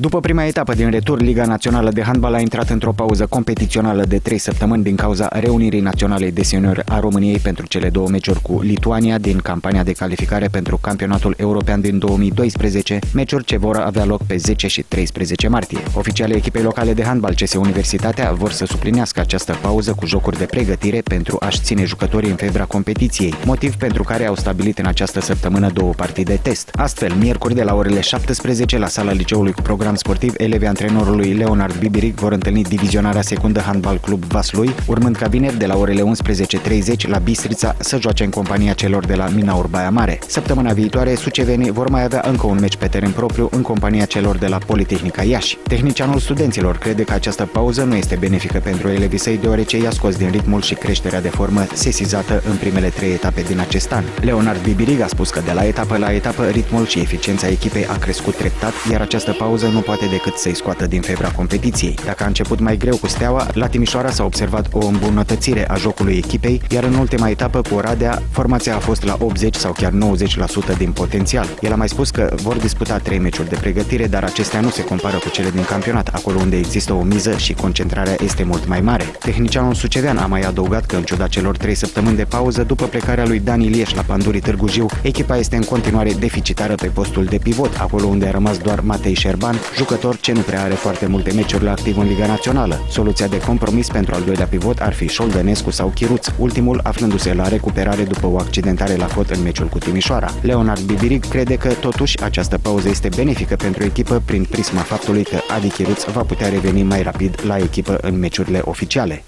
După prima etapă din retur, Liga Națională de Handbal a intrat într-o pauză competițională de 3 săptămâni din cauza reunirii naționalei de seniori a României pentru cele două meciuri cu Lituania din campania de calificare pentru campionatul european din 2012, meciuri ce vor avea loc pe 10 și 13 martie. Oficialii echipei locale de handbal CS Universitatea vor să suplinească această pauză cu jocuri de pregătire pentru a-și ține jucătorii în febra competiției, motiv pentru care au stabilit în această săptămână două partide test. Astfel, miercuri de la orele 17 la sala liceului cu program sportiv, elevii antrenorului Leonard Bibiric vor întâlni divizionarea secundă Handbal Club Vaslui, urmând ca vineri de la orele 11:30 la Bistrița să joace în compania celor de la Minaur Baia Mare. Săptămâna viitoare, sucevenii vor mai avea încă un meci pe teren propriu în compania celor de la Politehnica Iași. Tehnicianul studenților crede că această pauză nu este benefică pentru elevii săi, deoarece i-a scos din ritmul și creșterea de formă sesizată în primele 3 etape din acest an. Leonard Bibiric a spus că de la etapă la etapă ritmul și eficiența echipei a crescut treptat, iar această pauză nu poate decât să-i scoată din febra competiției. Dacă a început mai greu cu Steaua, la Timișoara s-a observat o îmbunătățire a jocului echipei, iar în ultima etapă cu Oradea, formația a fost la 80 sau chiar 90% din potențial. El a mai spus că vor disputa 3 meciuri de pregătire, dar acestea nu se compară cu cele din campionat, acolo unde există o miză și concentrarea este mult mai mare. Tehnicianul sucevean a mai adăugat că în ciuda celor 3 săptămâni de pauză, după plecarea lui Dan Ilieș la Pandurii Târgu Jiu, echipa este în continuare deficitară pe postul de pivot, acolo unde a rămas doar Matei Șerban, jucător ce nu prea are foarte multe meciuri la activ în Liga Națională. Soluția de compromis pentru al doilea pivot ar fi Șoldănescu sau Chiruț, ultimul aflându-se la recuperare după o accidentare la cot în meciul cu Timișoara. Leonard Bibiric crede că totuși această pauză este benefică pentru echipă prin prisma faptului că Adi Chiruț va putea reveni mai rapid la echipă în meciurile oficiale.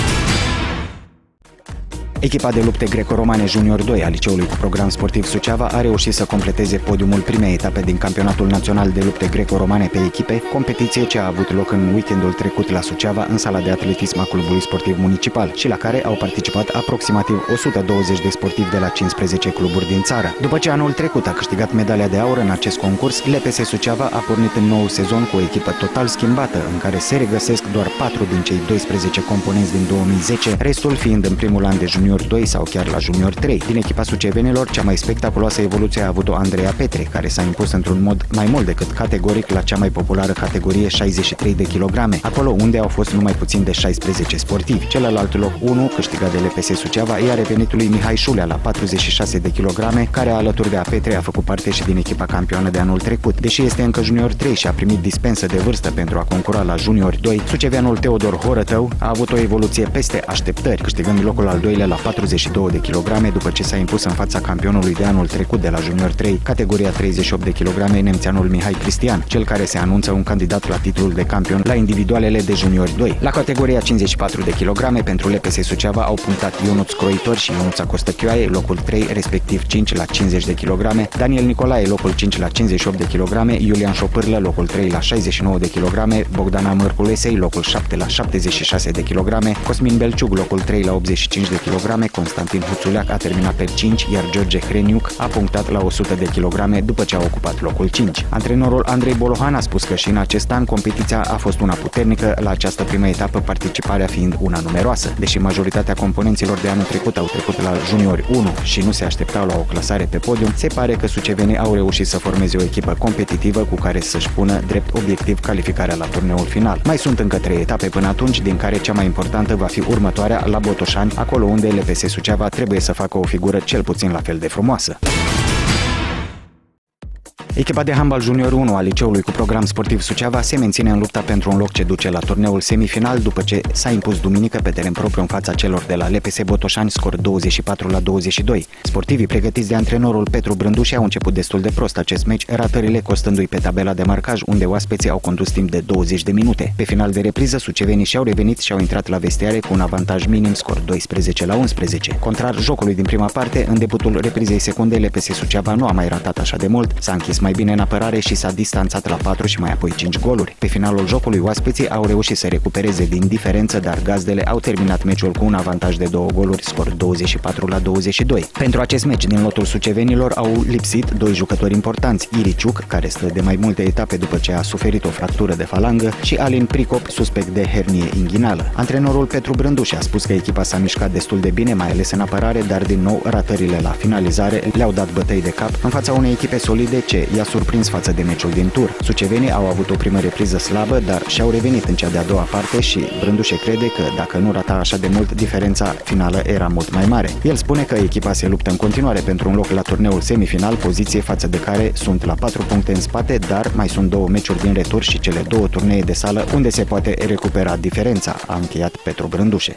Echipa de lupte greco-romane Junior 2 a liceului cu program sportiv Suceava a reușit să completeze podiumul primei etape din campionatul național de lupte greco-romane pe echipe, competiție ce a avut loc în weekendul trecut la Suceava în sala de atletism a clubului sportiv municipal și la care au participat aproximativ 120 de sportivi de la 15 cluburi din țară. După ce anul trecut a câștigat medalia de aur în acest concurs, LPS Suceava a pornit în nou sezon cu o echipă total schimbată, în care se regăsesc doar 4 din cei 12 componenți din 2010, restul fiind în primul an de Junior 2 sau chiar la Junior 3. Din echipa sucevenilor, cea mai spectaculoasă evoluție a avut-o Andreea Petre, care s-a impus într-un mod mai mult decât categoric la cea mai populară categorie 63 de kilograme, acolo unde au fost numai puțin de 16 sportivi. Celălalt loc 1, câștigat de LPS Suceava, i-a revenit lui Mihai Șulea la 46 de kilograme, care alături de a Petre a făcut parte și din echipa campioană de anul trecut. Deși este încă Junior 3 și a primit dispensă de vârstă pentru a concura la Junior 2, suceveanul Teodor Horătău a avut o evoluție peste așteptări, câștigând locul al doilea la 42 de kilograme după ce s-a impus în fața campionului de anul trecut de la Junior 3, categoria 38 de kilograme, nemțeanul Mihai Cristian, cel care se anunță un candidat la titlul de campion la individualele de Junior 2. La categoria 54 de kilograme, pentru LPS Suceava au punctat Ionuț Croitor și Ionuța Costăchioaie, locul 3, respectiv 5 la 50 de kilograme, Daniel Nicolae, locul 5 la 58 de kilograme, Iulian Șopârlă, locul 3 la 69 de kilograme, Bogdana Mărculesei, locul 7 la 76 de kilograme, Cosmin Belciug, locul 3 la 85 de kilograme, Constantin Huțuleac a terminat pe 5, iar George Hreniuc a punctat la 100 de kilograme după ce a ocupat locul 5. Antrenorul Andrei Bolohan a spus că și în acest an competiția a fost una puternică, la această primă etapă participarea fiind una numeroasă. Deși majoritatea componenților de anul trecut au trecut la Juniori 1 și nu se așteptau la o clasare pe podium, se pare că sucevenii au reușit să formeze o echipă competitivă cu care să-și pună drept obiectiv calificarea la turneul final. Mai sunt încă 3 etape până atunci, din care cea mai importantă va fi următoarea la Botoșani, acolo unde LPS Suceava trebuie să facă o figură cel puțin la fel de frumoasă. Echipa de handbal Junior 1 a liceului cu program sportiv Suceava se menține în lupta pentru un loc ce duce la turneul semifinal după ce s-a impus duminică pe teren propriu în fața celor de la LPS Botoșani scor 24-22. Sportivii pregătiți de antrenorul Petru Brânduși au început destul de prost acest meci, ratările costându-i pe tabela de marcaj, unde oaspeții au condus timp de 20 de minute. Pe final de repriză, sucevenii și-au revenit și au intrat la vestiare cu un avantaj minim, scor 12-11. Contrar jocului din prima parte, în debutul reprizei secunde, LPS Suceava nu a mai ratat așa de mult, s-a închis mai bine în apărare și s-a distanțat la 4 și mai apoi 5 goluri. Pe finalul jocului, oaspeții au reușit să recupereze din diferență, dar gazdele au terminat meciul cu un avantaj de 2 goluri, scor 24-22. Pentru acest meci din lotul sucevenilor au lipsit 2 jucători importanți, Iriciuc, care stă de mai multe etape după ce a suferit o fractură de falangă, și Alin Pricop, suspect de hernie inghinală. Antrenorul Petru Brânduși a spus că echipa s-a mișcat destul de bine, mai ales în apărare, dar din nou ratările la finalizare le-au dat bătăi de cap în fața unei echipe solide ce i-a surprins față de meciul din tur. Sucevenii au avut o primă repriză slabă, dar și-au revenit în cea de-a doua parte și Brândușe crede că dacă nu rata așa de mult, diferența finală era mult mai mare. El spune că echipa se luptă în continuare pentru un loc la turneul semifinal, poziție față de care sunt la 4 puncte în spate, dar mai sunt 2 meciuri din retur și cele 2 turnee de sală unde se poate recupera diferența, a încheiat Petru Brândușe.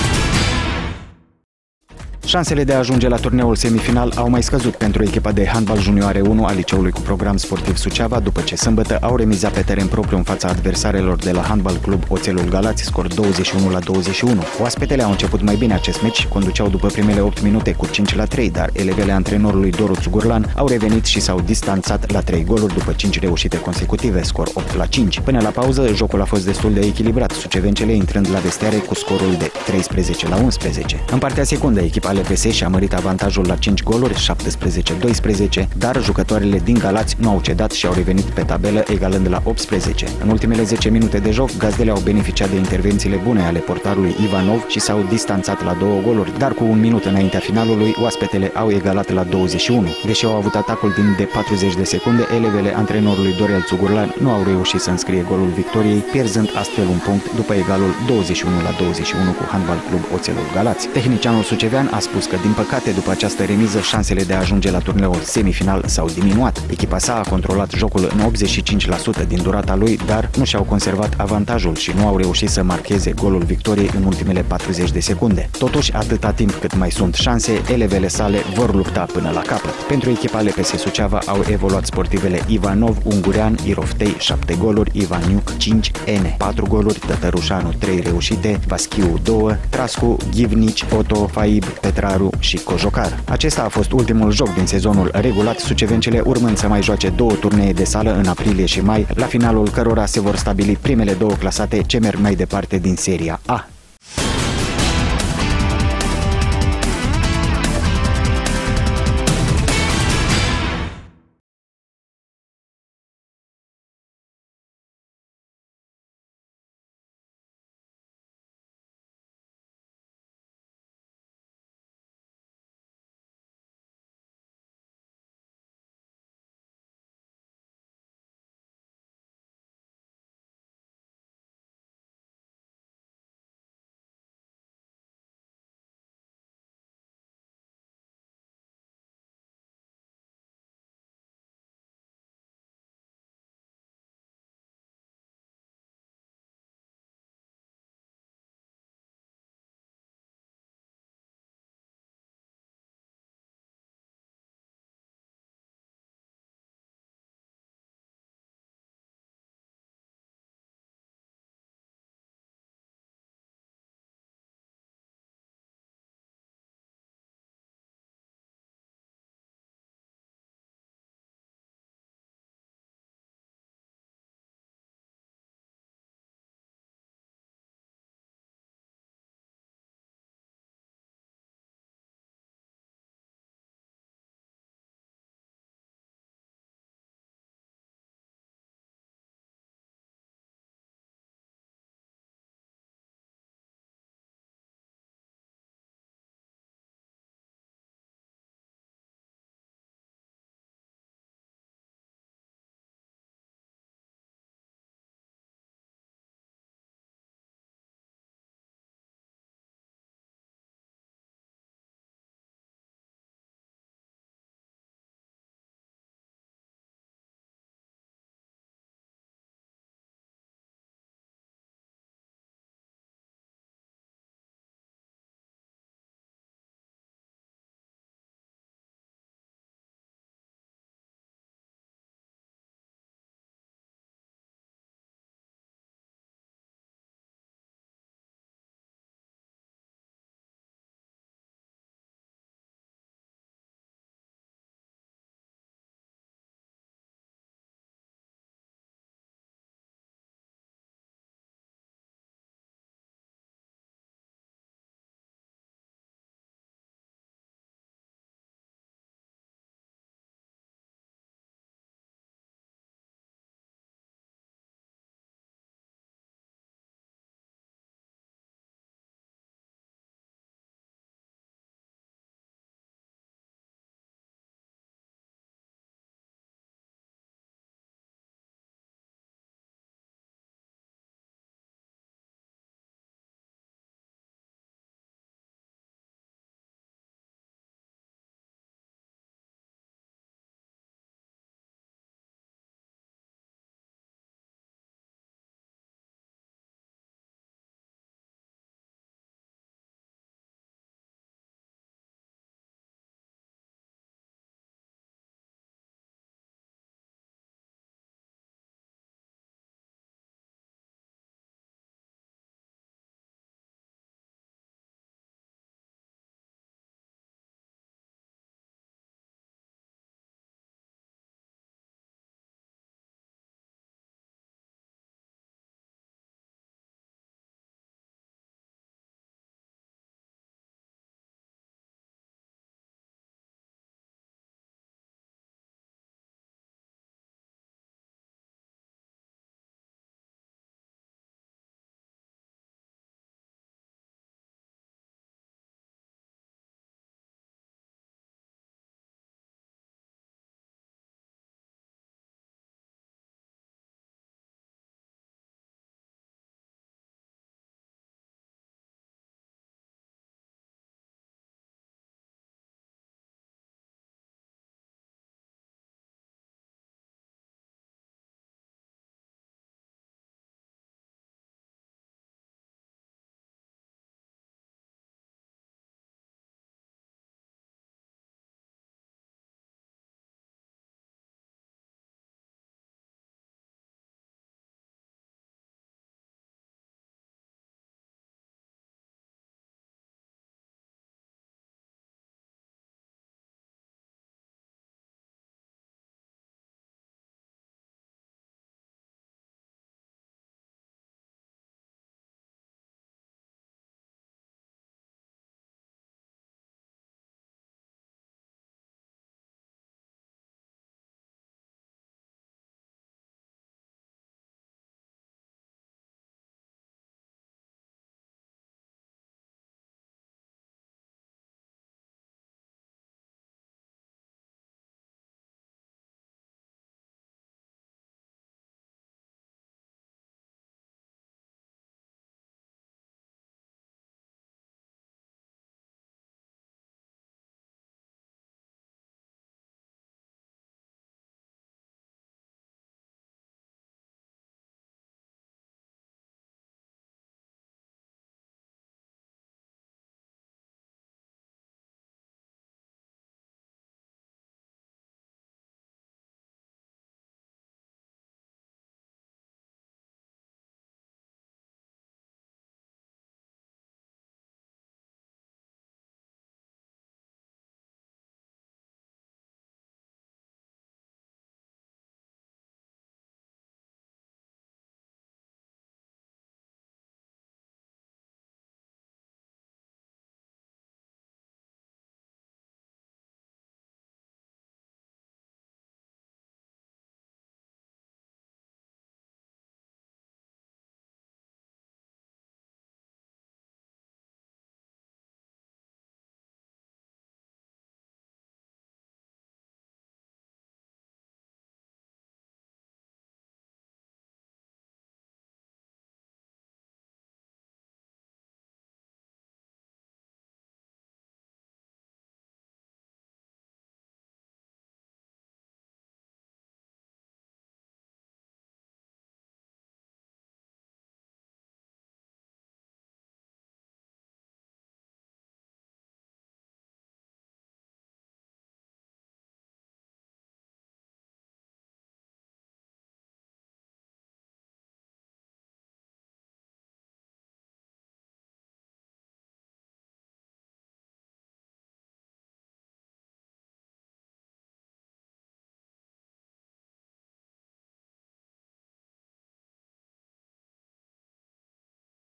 Șansele de a ajunge la turneul semifinal au mai scăzut pentru echipa de handbal junioare 1 a liceului cu program sportiv Suceava, după ce sâmbătă au remizat pe teren propriu în fața adversarelor de la Handbal Club Oțelul Galați, scor 21-21. Oaspetele au început mai bine acest meci, conduceau după primele 8 minute cu 5-3, dar elevele antrenorului Doru Țugurlan au revenit și s-au distanțat la 3 goluri după 5 reușite consecutive, scor 8-5. Până la pauză, jocul a fost destul de echilibrat, sucevencele intrând la vestiare cu scorul de 13-11. În partea secundă, echipa LPS și-a mărit avantajul la 5 goluri, 17-12, dar jucătoarele din Galați nu au cedat și au revenit pe tabelă, egalând la 18. În ultimele 10 minute de joc, gazdele au beneficiat de intervențiile bune ale portarului Ivanov și s-au distanțat la 2 goluri, dar cu un minut înaintea finalului, oaspetele au egalat la 21. Deși au avut atacul timp de 40 de secunde, elevele antrenorului Dorel Țugurlan nu au reușit să înscrie golul victoriei, pierzând astfel un punct după egalul 21-21 cu Handbal Club Oțelul Galați. Tehnicianul sucevean a spus că, din păcate, după această remiză, șansele de a ajunge la turneul semifinal s-au diminuat. Echipa sa a controlat jocul în 85% din durata lui, dar nu și-au conservat avantajul și nu au reușit să marcheze golul victoriei în ultimele 40 de secunde. Totuși, atâta timp cât mai sunt șanse, elevele sale vor lupta până la capăt. Pentru echipa LPS Suceava au evoluat sportivele Ivanov, Ungurean, Iroftei 7 goluri, Ivaniuc 5, Ene 4 goluri, Tătărușanu 3 reușite, Vaschiu 2, Trascu, Ghivnici, Oto, Faib, Petraru și Cojocar. Acesta a fost ultimul joc din sezonul regulat, sucevencele urmând să mai joace 2 turnee de sală în aprilie și mai, la finalul cărora se vor stabili primele 2 clasate ce merg mai departe din seria A.